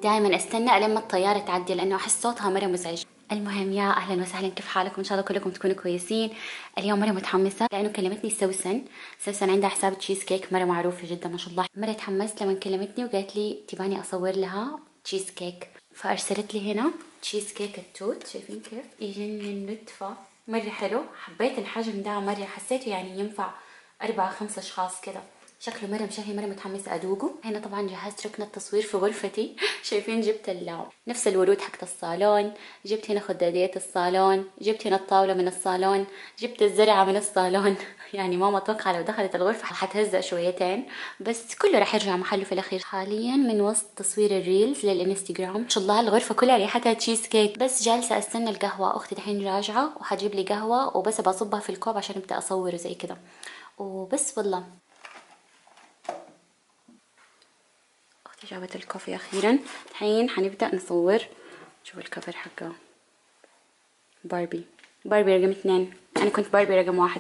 دائما استنى لما الطيارة تعدي لانه احس صوتها مرة مزعج. المهم يا اهلا وسهلا، كيف حالكم؟ ان شاء الله كلكم تكونوا كويسين. اليوم مرة متحمسة لانه كلمتني سوسن عندها حساب تشيز كيك مرة معروفة جدا ما شاء الله. مرة تحمست لما كلمتني وقالت لي تباني اصور لها تشيز كيك، فارسلت لي هنا تشيز كيك التوت. شايفين كيف يجنن نتفة، مرة حلو. حبيت الحجم ده مرة، حسيته يعني ينفع 4 5 اشخاص كده. شكله مرة مشهي، مرة متحمسة أدوقه. هنا طبعا جهزت ركن التصوير في غرفتي. شايفين جبت نفس الورود حقت الصالون، جبت هنا خدادية الصالون، جبت هنا الطاولة من الصالون، جبت الزرعة من الصالون. يعني ماما اتوقع لو دخلت الغرفة حتهزأ شويتين، بس كله راح يرجع محله في الأخير. حاليا من وسط تصوير الريلز للإنستغرام. ما شاء الله الغرفة كلها ريحتها تشيز كيك. بس جالسة استنى القهوة، أختي دحين راجعة وحتجيب لي قهوة وبس بصبها في الكوب عشان أبدأ أصور زي كده وبس. والله اختي جابت الكوفي اخيرا. الحين حنبدأ نصور. شوفوا الكفر حقه، باربي رقم 2. انا كنت باربي رقم 1.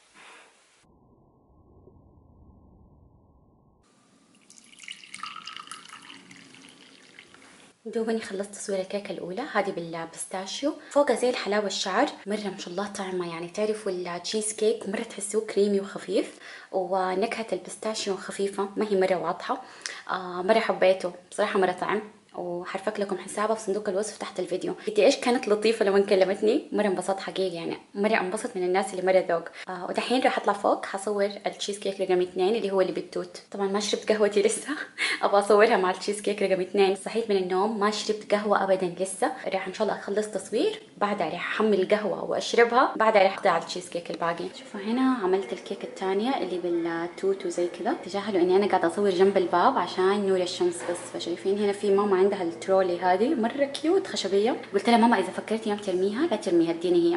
دوبني خلصت تصوير الكيكة الأولى، هذه بالبستاشيو، فوقها زي الحلاوة الشعر. مرة ما شاء الله طعمة، يعني تعرفوا التشيز كيك مرة تحسوه كريمي وخفيف، ونكهة البستاشيو خفيفة ما هي مرة واضحة. مرة حبيته بصراحة، مرة طعم. وحرفك لكم حسابها في صندوق الوصف تحت الفيديو. قدي ايش كانت لطيفة لما كلمتني، مرة انبسطت حقيقي، يعني مرة انبسط من الناس اللي مرة ذوق. ودحين راح اطلع فوق حصور التشيز كيك رقم 2 اللي هو اللي بالتوت. طبعا ما شربت قهوتي لسه. ابغى اصورها مع التشيز كيك رقم 2. صحيت من النوم ما شربت قهوة ابدا لسه. راح ان شاء الله اخلص تصوير، بعدها راح احمل القهوة واشربها، بعدها راح اقطع التشيز كيك الباقي. شوفوا هنا عملت الكيك الثانية اللي بالتوت وزي كذا. تجاهلوا اني انا قاعدة اصور جنب الباب عشان نور الشمس بس. فشايفين هنا في ماما عندها الترولي هذه مرة كيوت خشبية. قلت لها ماما اذا فكرتي يوم ترميها لا ترميها، اديني هي.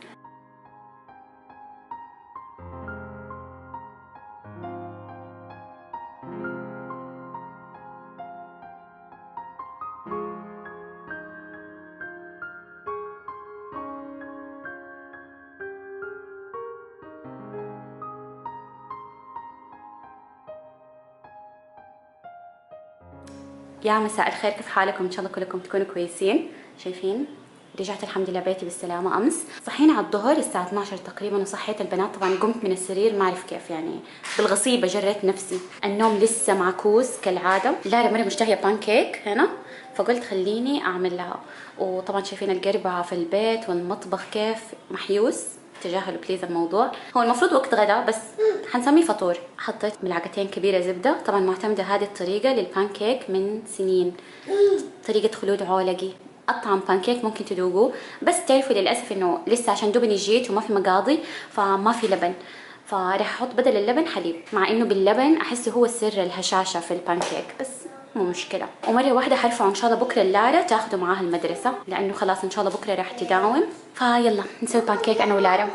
يا مساء الخير، كيف حالكم؟ ان شاء الله كلكم تكونوا كويسين. شايفين رجعت الحمد لله بيتي بالسلامة أمس. صحينا على الظهر الساعة 12 تقريبا وصحيت البنات. طبعا قمت من السرير ما أعرف كيف، يعني بالغصيبة جريت نفسي. النوم لسه معكوس كالعادة. لارا مرة مشتهية بانكيك هنا، فقلت خليني أعمل لها. وطبعا شايفين القربعة في البيت والمطبخ كيف محيوس. تجاهلوا بليز الموضوع. هو المفروض وقت غدا بس حنسميه فطور. حطيت ملعقتين كبيرة زبدة. طبعا معتمدة هذه الطريقة للبانكيك من سنين، طريقة خلود عولقي. أطعم بانكيك ممكن تذوقوه. بس تعرفوا للأسف إنه لسه عشان دوبني جيت وما في مقاضي فما في لبن، فراح أحط بدل اللبن حليب، مع إنه باللبن أحس هو سر الهشاشة في البانكيك، بس مو مشكلة. ومرة واحدة حرفعه إن شاء الله بكرة لارا تاخده معاها المدرسة، لأنه خلاص إن شاء الله بكرة راح تداوم. فيلا نسوي بانكيك أنا ولارا.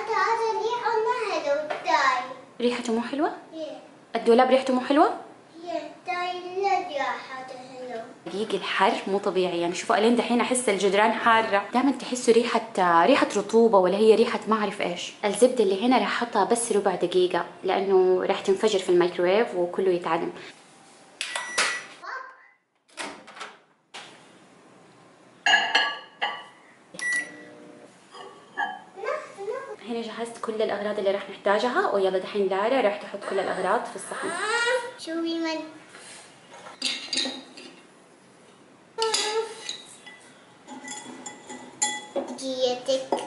ريحته مو حلوة؟ الدولاب ريحته مو حلوة؟ دقيق الحر مو طبيعي، يعني شوفوا الين دحين احس الجدران حاره. دائما تحسوا ريحه رطوبه ولا هي ريحه ما اعرف ايش. الزبده اللي هنا راح احطها بس ربع دقيقه لانه راح تنفجر في الميكروويف وكله يتعدم. هنا جهزت كل الاغراض اللي راح نحتاجها، ويلا دحين لارا راح تحط كل الاغراض في الصحن. شوفي من جيتك.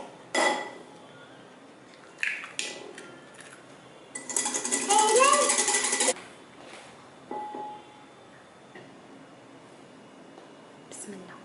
بسم الله.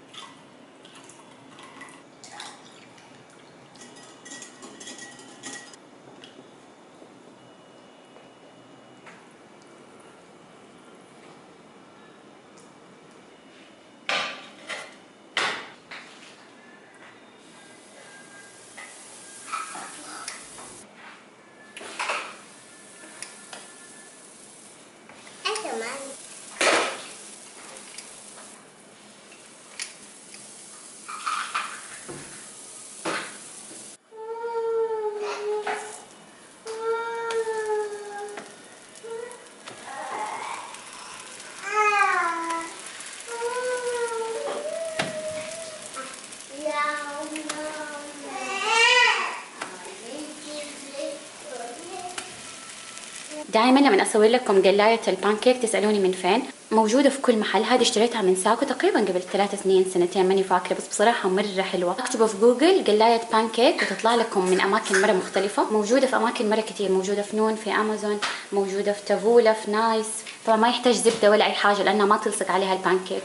دائما لما اسوي لكم قلايه البانكيك تسالوني من فين. موجوده في كل محل. هذه اشتريتها من ساكو تقريبا قبل 3 سنين سنتين ماني فاكره، بس بصراحه مره حلوه. اكتبوا في جوجل قلايه بانكيك وتطلع لكم من اماكن مره مختلفه. موجوده في اماكن مره كثير، موجوده في نون، في امازون، موجوده في تافولا، في نايس. طبعا ما يحتاج زبده ولا اي حاجه لانها ما تلصق عليها البانكيك.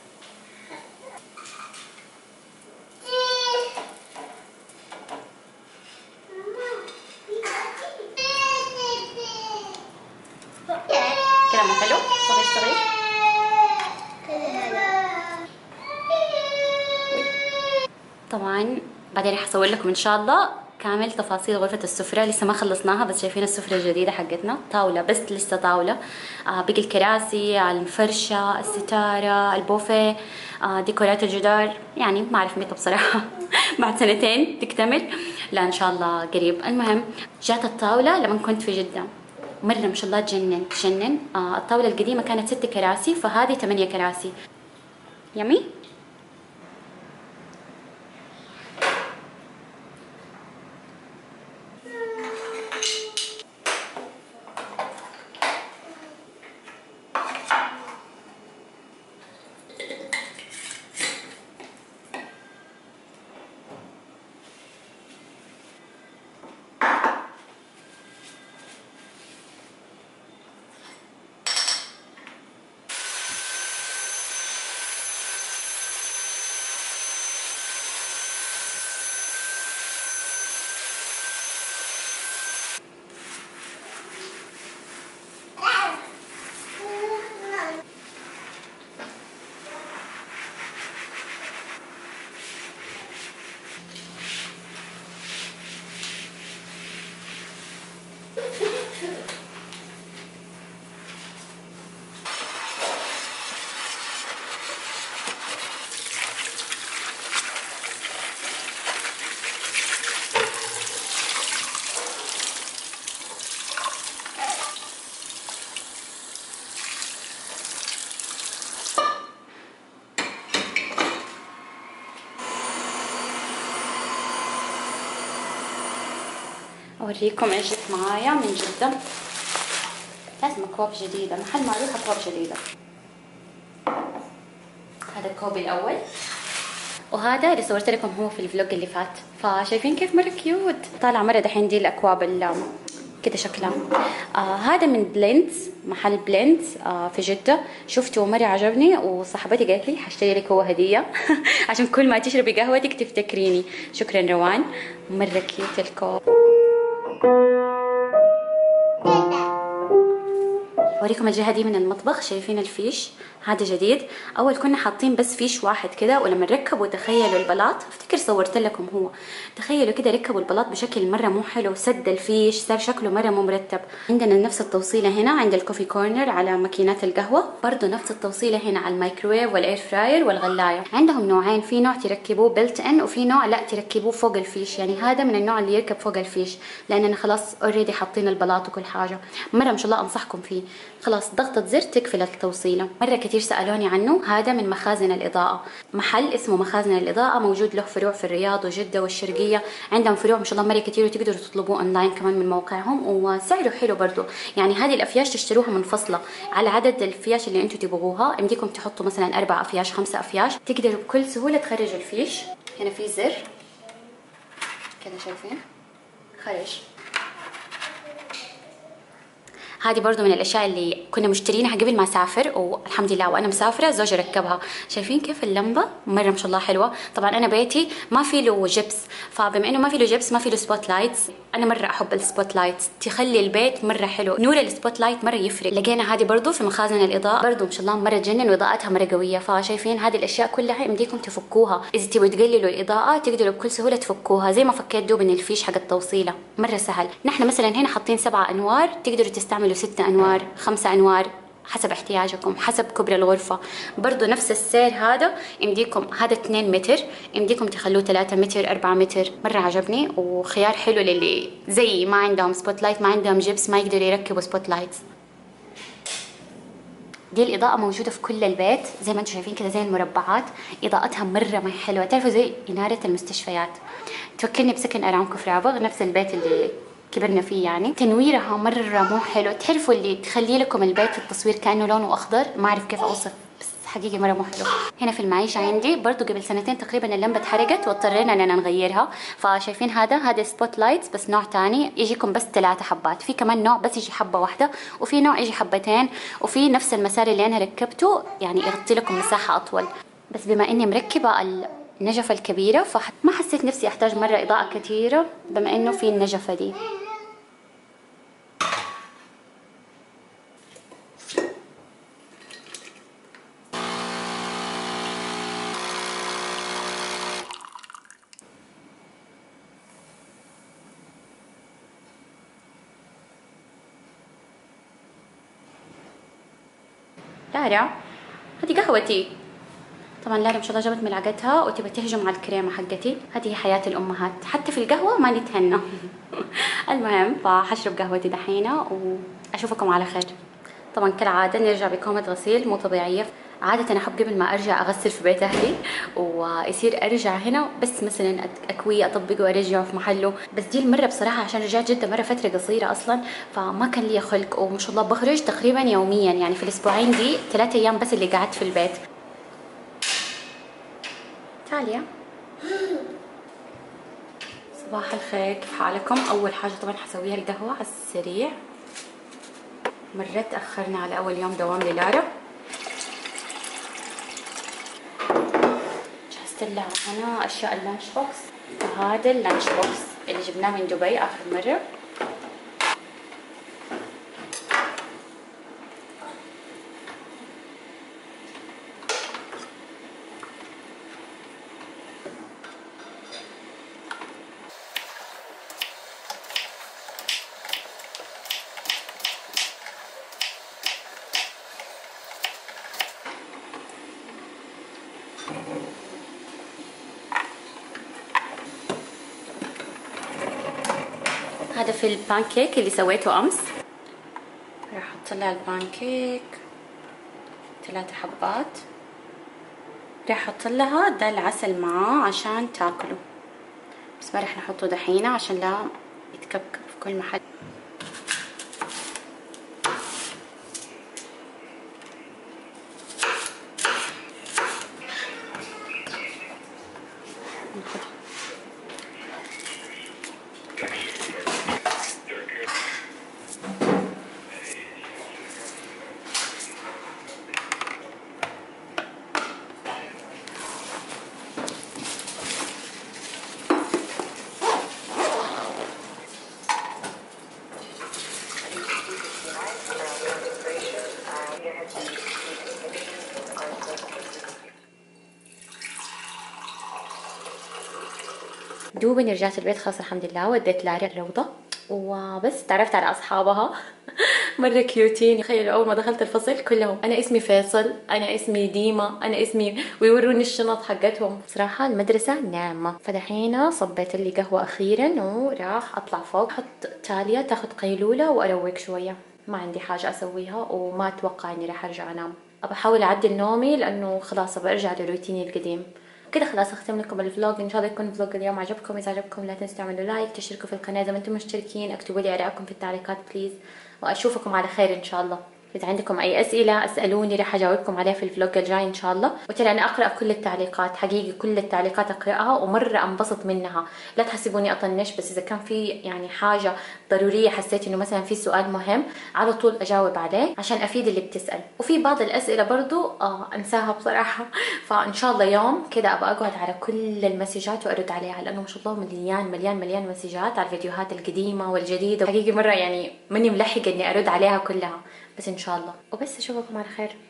كلامه حلو صغير صغير. طبعا بعدين رح اصور لكم ان شاء الله كامل تفاصيل غرفة السفرة. لسه ما خلصناها بس شايفين السفرة الجديدة حقتنا، طاولة بس لسه طاولة. باقي الكراسي، الفرشة، الستارة، البوفيه، ديكورات الجدار، يعني ما اعرف متى بصراحة. بعد سنتين تكتمل، لا ان شاء الله قريب. المهم جات الطاولة لما كنت في جدة، مرة ما شاء الله تجنن. الطاولة القديمة كانت 6 كراسي، فهذه 8 كراسي. يمي. اوريكم ايش جبت معايا من جدة. لازم اكواب جديدة، محل معروف اكواب جديدة. هذا الكوب الاول، وهذا اللي صورت لكم هو في الفلوج اللي فات. فشايفين كيف مرة كيوت. طالعة مرة دحين دي الاكواب كده شكلها. هذا من بليندز، محل بليندز في جدة. شفته مرة عجبني وصاحبتي قالت لي حاشتري لك هو هدية. عشان كل ما تشربي قهوتك تفتكريني. شكرا روان، مرة كيوت الكوب. اوريكم الجهه دي من المطبخ. شايفين الفيش هذا جديد. اول كنا حاطين بس فيش واحد كده، ولما ركبوا تخيلوا البلاط، افتكر صورت لكم هو، تخيلوا كده ركبوا البلاط بشكل مره مو حلو، سد الفيش، صار شكله مره مو مرتب. عندنا نفس التوصيله هنا عند الكوفي كورنر على ماكينات القهوه، برضه نفس التوصيله هنا على الميكروويف والاير فراير والغلايه. عندهم نوعين، في نوع تركبوه بيلت ان وفي نوع لا تركبوه فوق الفيش. يعني هذا من النوع اللي يركب فوق الفيش، لاننا خلاص اوريدي حاطين البلاط وكل حاجه. مره ما شاء الله انصحكم فيه. خلاص ضغطة زر تقفل التوصيلة. مرة كتير سألوني عنه. هذا من مخازن الإضاءة، محل اسمه مخازن الإضاءة، موجود له فروع في الرياض وجدة والشرقية. عندهم فروع ما شاء الله مرة كتير، وتقدروا تطلبوه أونلاين كمان من موقعهم، وسعره حلو برضو. يعني هذه الأفياش تشتروها منفصلة على عدد الفياش اللي انتم تبغوها. يمديكم تحطوا مثلا 4 أفياش 5 أفياش، تقدروا بكل سهولة تخرجوا الفيش. هنا في زر كذا شايفين خرج. هذه برضو من الاشياء اللي كنا مشترينها قبل ما اسافر، والحمد لله وانا مسافره زوجي ركبها. شايفين كيف اللمبه مره ما شاء الله حلوه. طبعا انا بيتي ما في له جبس، فبما انه ما في له جبس ما في له سبوت لايتس. انا مره احب السبوت لايتس، تخلي البيت مره حلو. نور السبوت لايت مره يفرق. لقينا هذه برضو في مخازن الاضاءه، برضو ما شاء الله مره تجنن، واضاءتها مره قويه. فشايفين هذه الاشياء كلها يمديكم تفكوها. اذا تبغوا تقللوا الاضاءه تقدروا بكل سهوله تفكوها، زي ما فكيت دوب من الفيش حق التوصيله، مره سهل. نحن مثلا هنا حاطين 7 انوار، تقدروا تستعملوا 6 انوار 5 انوار حسب احتياجكم، حسب كبر الغرفة. برضو نفس السعر هذا يمديكم. هذا 2 متر، يمديكم تخلوه 3 متر 4 متر. مرة عجبني وخيار حلو للي زي ما عندهم سبوت لايت، ما عندهم جبس، ما يقدروا يركبوا سبوت لايت. دي الإضاءة موجودة في كل البيت زي ما انتم شايفين كده، زي المربعات. إضاءتها مرة ما حلوة، تعرفوا زي إنارة المستشفيات. تفكرني بسكن أرامكو في رابغ، نفس البيت اللي كبرنا فيه يعني. تنويرها مرة مو حلو، تعرفوا اللي تخلي لكم البيت في التصوير كأنه لونه أخضر، ما أعرف كيف أوصف، بس حقيقي مرة مو حلو. هنا في المعيشة عندي برضو قبل سنتين تقريبا اللمبة اتحرقت واضطرينا اننا نغيرها. فشايفين هذا سبوت لايتس بس نوع تاني، يجيكم بس 3 حبات. في كمان نوع بس يجي حبة واحدة، وفي نوع يجي حبتين، وفي نفس المسار اللي انا ركبته يعني يغطي لكم مساحة اطول. بس بما اني مركبة النجفة الكبيرة فما حسيت نفسي احتاج مرة اضاءة كثيرة بما انه في النجفة دي. لارا هذه قهوتي. طبعا لارا ما شاء الله جابت ملعقتها وتبى تهجم على الكريمه حقتي. هذه حياه الامهات، حتى في القهوه ما نتهنى. المهم فحشرب قهوتي دحينه واشوفكم على خير. طبعا كالعاده نرجع بكومة غسيل مو طبيعيه. عادة أحب قبل ما أرجع أغسل في بيت أهلي ويصير أرجع هنا بس مثلا أكويه أطبقه وأرجعه في محله، بس دي المرة بصراحة عشان رجعت جدة مرة فترة قصيرة أصلا فما كان لي خلق، وما شاء الله بخرج تقريبا يوميا يعني في الأسبوعين دي 3 أيام بس اللي قعدت في البيت. تاليا صباح الخير، كيف حالكم؟ أول حاجة طبعا حسويها القهوة على السريع، مرة تأخرنا على أول يوم دوام للارا. جهزت لها أنا أشياء اللانش بوكس، وهذا اللانش بوكس اللي جبناه من دبي آخر مرة. هذا في البانكيك اللي سويته أمس. راح أحط لها البانكيك 3 حبات. راح أحط لها ده العسل معاه عشان تاكله، بس ما راح نحطه دحين عشان لا يتكبكب في كل محل. دوبني رجعت البيت خلاص الحمد لله، وديت لارا الروضة وبس تعرفت على أصحابها. مرة كيوتين. تخيلوا أول ما دخلت الفصل كلهم أنا اسمي فيصل، أنا اسمي ديما، أنا اسمي، ويوروني الشنط حقتهم. صراحة المدرسة ناعمة. فدحين صبيت لي قهوة أخيرا وراح أطلع فوق أحط تاليا تاخد قيلولة وأروق شوية. ما عندي حاجة أسويها وما أتوقع إني راح أرجع أنام. أبى أحاول أعدل نومي لأنه خلاص أبى أرجع لروتيني القديم. كده خلاص اختم لكم الفلوج. ان شاء الله يكون فلوج اليوم عجبكم. اذا عجبكم لا تنسوا تعملوا لايك، تشتركوا في القناه اذا ما انتم مشتركين، اكتبوا لي ارائكم في التعليقات بليز، واشوفكم على خير ان شاء الله. اذا عندكم اي اسئله اسالوني راح اجاوبكم عليها في الفلوج الجاي ان شاء الله. وترى انا اقرا كل التعليقات، حقيقي كل التعليقات اقراها ومره انبسط منها. لا تحسبوني اطنش، بس اذا كان في يعني حاجه ضروريه حسيت انه مثلا في سؤال مهم على طول اجاوب عليه عشان افيد اللي بتسال. وفي بعض الاسئله برضو انساها بصراحه. فان شاء الله يوم كده ابغى اقعد على كل المسجات وارد عليها، لانه ما شاء الله مليان مليان مليان مسجات على الفيديوهات القديمه والجديده. حقيقي مره يعني ماني ملحقه اني ارد عليها كلها، بس ان شاء الله. وبس اشوفكم على خير.